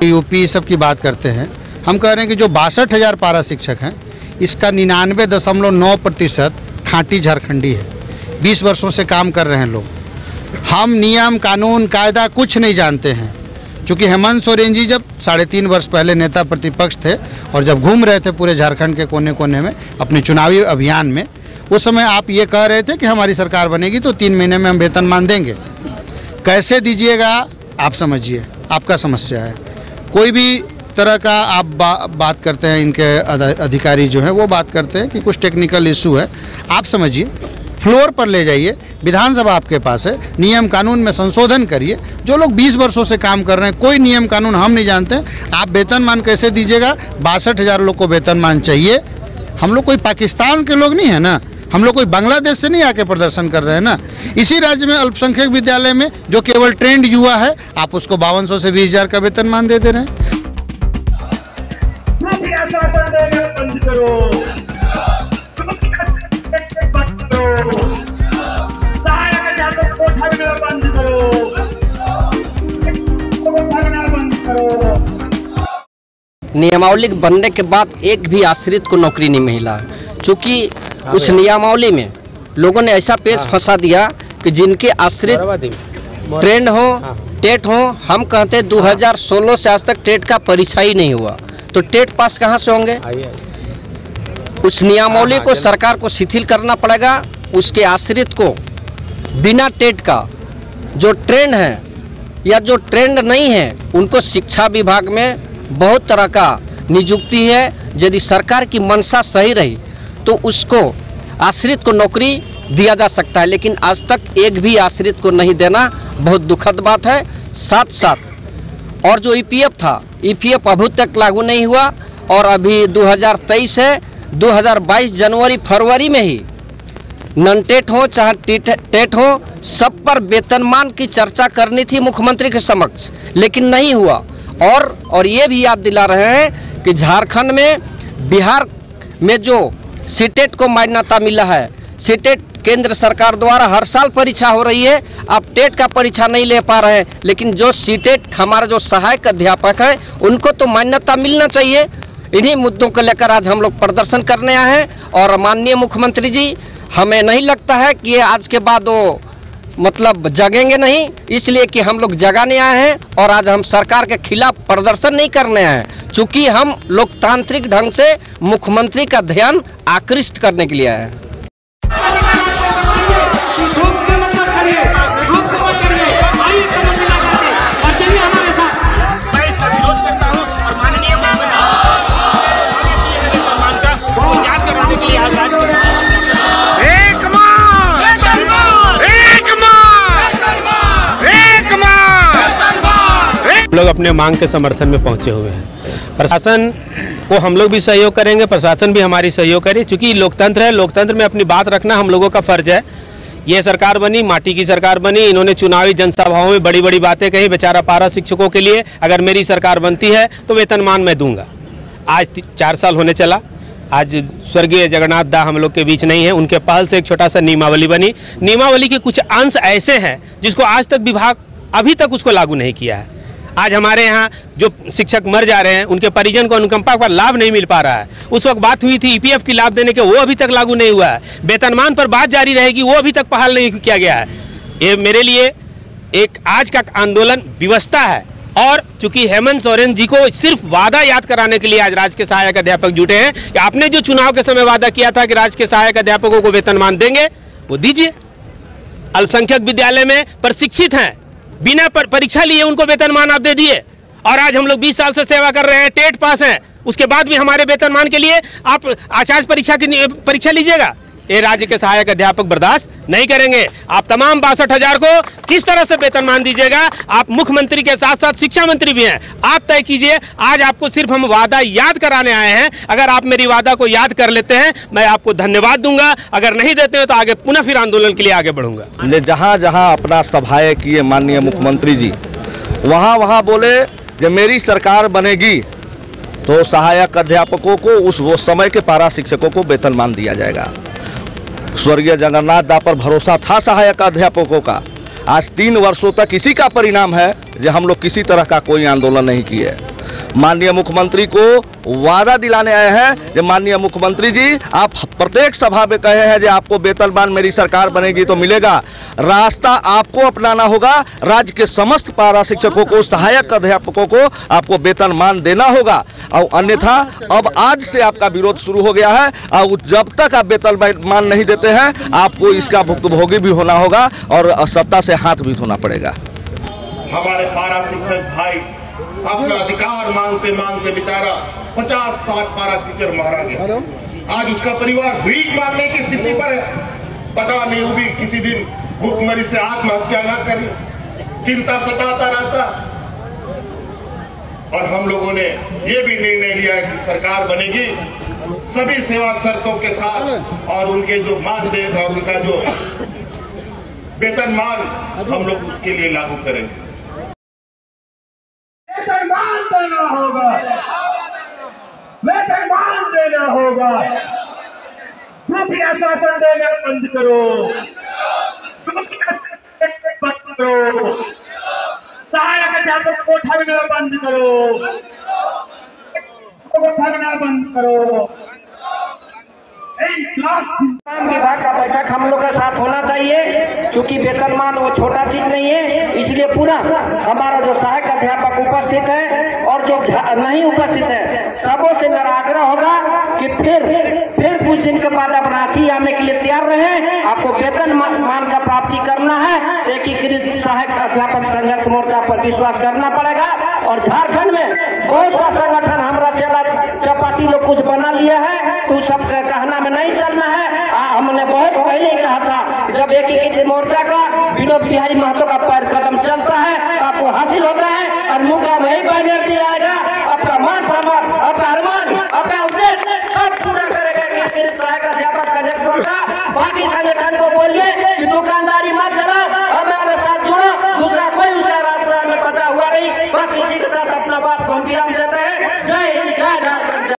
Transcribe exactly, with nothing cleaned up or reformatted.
UP सब की बात करते हैं, हम कह रहे हैं कि जो बासठ हज़ार पारा शिक्षक हैं, इसका निन्यानवे दशमलव नौ प्रतिशत खाँटी झारखंडी है। बीस वर्षों से काम कर रहे हैं लोग। हम नियम कानून कायदा कुछ नहीं जानते हैं, क्योंकि हेमंत सोरेन जी जब साढ़े तीन वर्ष पहले नेता प्रतिपक्ष थे और जब घूम रहे थे पूरे झारखंड के कोने कोने में अपने चुनावी अभियान में, उस समय आप ये कह रहे थे कि हमारी सरकार बनेगी तो तीन महीने में हम वेतनमान देंगे। कैसे दीजिएगा आप समझिए, आपका समस्या है। कोई भी तरह का आप बा, बात करते हैं, इनके अधिकारी जो हैं वो बात करते हैं कि कुछ टेक्निकल इशू है। आप समझिए, फ्लोर पर ले जाइए, विधानसभा आपके पास है, नियम कानून में संशोधन करिए। जो लोग बीस वर्षों से काम कर रहे हैं, कोई नियम कानून हम नहीं जानते हैं, आप वेतनमान कैसे दीजिएगा? बासठ हज़ार लोग को वेतनमान चाहिए। हम लोग कोई पाकिस्तान के लोग नहीं है ना, हम लोग कोई बांग्लादेश से नहीं आके प्रदर्शन कर रहे हैं ना। इसी राज्य में अल्पसंख्यक विद्यालय में जो केवल ट्रेंड युवा है, आप उसको बावन सौ से बीस हज़ार का वेतनमान दे दे रहे हैं। नियमावली बनने के बाद एक भी आश्रित को नौकरी नहीं मिला, क्योंकि उस नियमावली में लोगों ने ऐसा पेच फंसा दिया कि जिनके आश्रित ट्रेंड हो, टेट हो। हम कहते हैं दो हज़ार सोलह से आज तक टेट का परीक्षा ही नहीं हुआ, तो टेट पास कहाँ से होंगे? उस नियमावली को सरकार को शिथिल करना पड़ेगा। उसके आश्रित को बिना टेट का जो ट्रेंड है या जो ट्रेंड नहीं है, उनको शिक्षा विभाग में बहुत तरह का नियुक्ति है। यदि सरकार की मंशा सही रही तो उसको आश्रित को नौकरी दिया जा सकता है, लेकिन आज तक एक भी आश्रित को नहीं देना बहुत दुखद बात है। साथ साथ और जो ईपीएफ था, ईपीएफ अभी तक लागू नहीं हुआ और अभी दो हज़ार तेईस है, दो हज़ार बाईस जनवरी फरवरी में ही नन टेट हो चाहे टेट हो, सब पर वेतनमान की चर्चा करनी थी मुख्यमंत्री के समक्ष, लेकिन नहीं हुआ। और और ये भी याद दिला रहे हैं कि झारखंड में, बिहार में जो सीटेट को मान्यता मिला है, सीटेट केंद्र सरकार द्वारा हर साल परीक्षा हो रही है, आप टेट का परीक्षा नहीं ले पा रहे हैं, लेकिन जो सीटेट हमारा जो सहायक अध्यापक है उनको तो मान्यता मिलना चाहिए। इन्हीं मुद्दों को लेकर आज हम लोग प्रदर्शन करने आए हैं। और माननीय मुख्यमंत्री जी, हमें नहीं लगता है कि ये आज के बाद वो मतलब जगेंगे नहीं, इसलिए कि हम लोग जगाने आए हैं और आज हम सरकार के खिलाफ प्रदर्शन नहीं करने आए हैं, चूँकि हम लोकतांत्रिक ढंग से मुख्यमंत्री का ध्यान आकृष्ट करने के लिए आए हैं। लोग अपने मांग के समर्थन में पहुंचे हुए हैं। प्रशासन को हम लोग भी सहयोग करेंगे, प्रशासन भी हमारी सहयोग करे, क्योंकि लोकतंत्र है, लोकतंत्र में अपनी बात रखना हम लोगों का फर्ज है। ये सरकार बनी, माटी की सरकार बनी, इन्होंने चुनावी जनसभाओं में बड़ी बड़ी बातें कही बेचारा पारा शिक्षकों के लिए। अगर मेरी सरकार बनती है तो वेतनमान मैं दूंगा। आज चार साल होने चला, आज स्वर्गीय जगन्नाथ दा हम लोग के बीच नहीं है, उनके पहल से एक छोटा सा नियमावली बनी। नियमावली के कुछ अंश ऐसे हैं जिसको आज तक विभाग अभी तक उसको लागू नहीं किया है। आज हमारे यहाँ जो शिक्षक मर जा रहे हैं, उनके परिजन को अनुकंपा पर लाभ नहीं मिल पा रहा है। उस वक्त बात हुई थी ईपीएफ की लाभ देने के, वो अभी तक लागू नहीं हुआ है। वेतनमान पर बात जारी रहेगी, वो अभी तक पहल नहीं किया गया है। ये मेरे लिए एक आज का आंदोलन व्यवस्था है। और चूंकि हेमंत सोरेन जी को सिर्फ वादा याद कराने के लिए आज राज्य के सहायक अध्यापक जुटे हैं कि आपने जो चुनाव के समय वादा किया था कि राज्य के सहायक अध्यापकों को वेतनमान देंगे, वो दीजिए। अल्पसंख्यक विद्यालय में प्रशिक्षित हैं, बिना पर परीक्षा लिए उनको वेतनमान आप दे दिए। और आज हम लोग बीस साल से सेवा कर रहे हैं, टेट पास हैं, उसके बाद भी हमारे वेतनमान के लिए आप आचार्य परीक्षा की परीक्षा लीजिएगा। ये राज्य के सहायक अध्यापक बर्दाश्त नहीं करेंगे। आप तमाम बासठ हजार को किस तरह से वेतनमान दीजिएगा? आप मुख्यमंत्री के साथ साथ शिक्षा मंत्री भी हैं, आप तय कीजिए। आज आपको सिर्फ हम वादा याद कराने आए हैं। अगर आप मेरी वादा को याद कर लेते हैं, मैं आपको धन्यवाद दूंगा। अगर नहीं देते हैं तो आगे पुनः फिर आंदोलन के लिए आगे बढ़ूंगा। जहाँ जहाँ अपना सभाएं किए माननीय मुख्यमंत्री जी, वहाँ वहाँ बोले जब मेरी सरकार बनेगी तो सहायक अध्यापकों को उस वो समय के पारा शिक्षकों को वेतनमान दिया जाएगा। स्वर्गीय जगन्नाथ दा पर भरोसा था सहायक अध्यापकों का। आज तीन वर्षों तक इसी का परिणाम है जो हम लोग किसी तरह का कोई आंदोलन नहीं किए। माननीय मुख्यमंत्री को वादा दिलाने आए हैं कि माननीय मुख्यमंत्री जी, आप प्रत्येक सभा में कहे हैं कि आपको वेतनमान मेरी सरकार बनेगी तो मिलेगा। रास्ता आपको अपनाना होगा। राज्य के समस्त पारा शिक्षकों को, सहायक अध्यापकों को आपको वेतनमान देना होगा, और अन्यथा अब आज से आपका विरोध शुरू हो गया है। और जब तक आप वेतनमान नहीं देते हैं, आपको इसका भुक्तभोगी भी होना होगा और सत्ता से हाथ भी धोना पड़ेगा। हमारे पारा शिक्षक भाई अपना अधिकार मांगते मांगते बेचारा पचास साठ पारा टीचर मारा गया। आज उसका परिवार भीख मांगने की स्थिति पर है। पता नहीं वो भी किसी दिन भूखमरी से आत्महत्या न करे, चिंता सताता रहता। और हम लोगों ने ये भी निर्णय लिया है कि सरकार बनेगी सभी सेवा शर्तों के साथ, और उनके जो मानदेय और उनका जो वेतनमान हम लोग उसके लिए लागू करेंगे। वेतनमान देना होगा, वेतनमान देना होगा। खुफिया शासन देना बंद करो, बंद करो। सहायक अध्यापक को ठगना बंद करो, ठगना बंद करो। विभाग का बैठक हम लोग का साथ होना चाहिए, क्योंकि वेतनमान वो छोटा चीज नहीं है। इसलिए पूरा हमारा जो सहायक अध्यापक उपस्थित है और जो नहीं उपस्थित है, सबों से मेरा आग्रह होगा कि फिर फिर कुछ दिन के बाद आप रांची आने के लिए तैयार रहे। आपको वेतन मान का प्राप्ति करना है, एकीकृत सहायक अध्यापक संघर्ष मोर्चा पर विश्वास करना पड़ेगा। और झारखंड में बहुत सा संगठन हमारा चला चपाटी लोग कुछ बना लिया है, तो सब कहना में नहीं चलना है। आ, हमने बहुत पहले ही कहा था, जब एकीकृत मोर्चा का विनोद बिहारी महतो का पैर कदम चलता है आपको हासिल होता है, और मुंह का वही बैनर दिया जाएगा। आपका मान सम्मान, आपका अरमान, आपका उद्देश्य सब पूरा करेगा एकीकृत सहायक अध्यापक